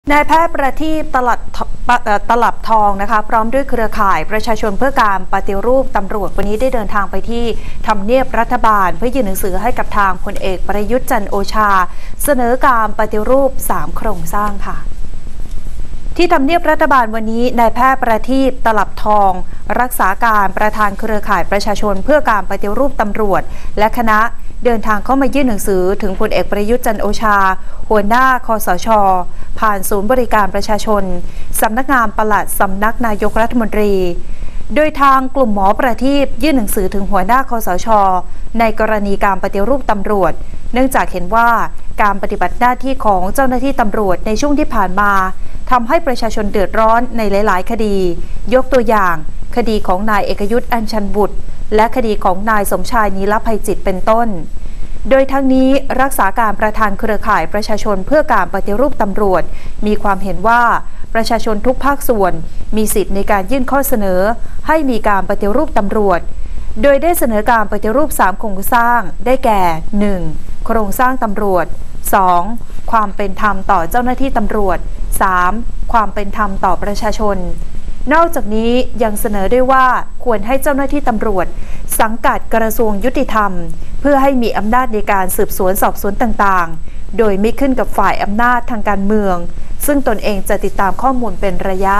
นายแพทย์ประทีปตลับทองนะคะพร้อมด้วยเครือข่ายประชาชนเพื่อการปฏิรูปตำรวจวันนี้ได้เดินทางไปที่ทำเนียบรัฐบาลเพื่อยื่นหนังสือให้กับทางพลเอกประยุทธ์จันทร์โอชาเสนอการปฏิรูป3โครงสร้างค่ะที่ทำเนียบรัฐบาลวันนี้นายแพทย์ประทีปตลับทองรักษาการประธานเครือข่ายประชาชนเพื่อการปฏิรูปตำรวจและคณะเดินทางเข้ามายื่นหนังสือถึงพลเอกประยุทธ์จันทร์โอชาหัวหน้าคสช.ผ่านศูนย์บริการประชาชนสำนักงานปลัดสำนักนายกรัฐมนตรีโดยทางกลุ่มหมอประทีปยื่นหนังสือถึงหัวหน้าคสช.ในกรณีการปฏิรูปตำรวจเนื่องจากเห็นว่าการปฏิบัติหน้าที่ของเจ้าหน้าที่ตำรวจในช่วงที่ผ่านมาทำให้ประชาชนเดือดร้อนในหลายๆคดียกตัวอย่างคดีของนายเอกยุทธ อัญชันบุตรและคดีของนายสมชายนีรภัยจิตเป็นต้นโดยทั้งนี้รักษาการประธานเครือข่ายประชาชนเพื่อการปฏิรูปตำรวจมีความเห็นว่าประชาชนทุกภาคส่วนมีสิทธิ์ในการยื่นข้อเสนอให้มีการปฏิรูปตำรวจโดยได้เสนอการปฏิรูป3โครงสร้างได้แก่ 1. โครงสร้างตำรวจ 2. ความเป็นธรรมต่อเจ้าหน้าที่ตำรวจ 3. ความเป็นธรรมต่อประชาชนนอกจากนี้ยังเสนอด้วยว่าควรให้เจ้าหน้าที่ตำรวจสังกัดกระทรวงยุติธรรมเพื่อให้มีอำนาจในการสืบสวนสอบสวนต่างๆโดยไม่ขึ้นกับฝ่ายอำนาจทางการเมืองซึ่งตนเองจะติดตามข้อมูลเป็นระยะ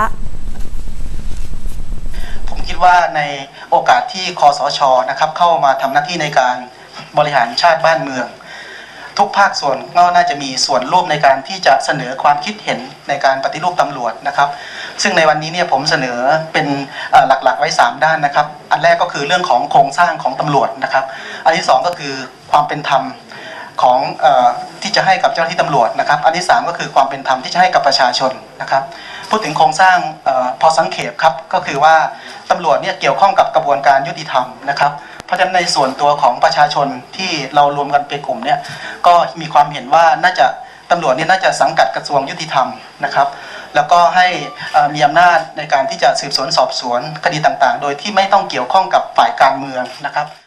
ผมคิดว่าในโอกาสที่คสช.นะครับเข้ามาทำหน้าที่ในการบริหารชาติบ้านเมืองทุกภาคส่วนก็น่าจะมีส่วนร่วมในการที่จะเสนอความคิดเห็นในการปฏิรูปตำรวจนะครับซึ่งในวันนี้เนี่ยผมเสนอเป็นหลักๆไว้3ด้านนะครับอันแรกก็คือเรื่องของโครงสร้างของตำรวจนะครับอันที่2ก็คือความเป็นธรรมของที่จะให้กับเจ้าหน้าที่ตำรวจนะครับอันที่3ก็คือความเป็นธรรมที่จะให้กับประชาชนนะครับพูดถึงโครงสร้างพอสังเขปครับก็คือว่าตำรวจเนี่ยเกี่ยวข้องกับกระบวนการยุติธรรมนะครับเพราะฉะนั้นในส่วนตัวของประชาชนที่เรารวมกันเป็นกลุ่มเนี่ยก็มีความเห็นว่าน่าจะตำรวจเนี่ยน่าจะสังกัดกระทรวงยุติธรรมนะครับแล้วก็ให้มีอำนาจในการที่จะสืบสวนสอบสวนคดีต่างๆโดยที่ไม่ต้องเกี่ยวข้องกับฝ่ายการเมืองนะครับ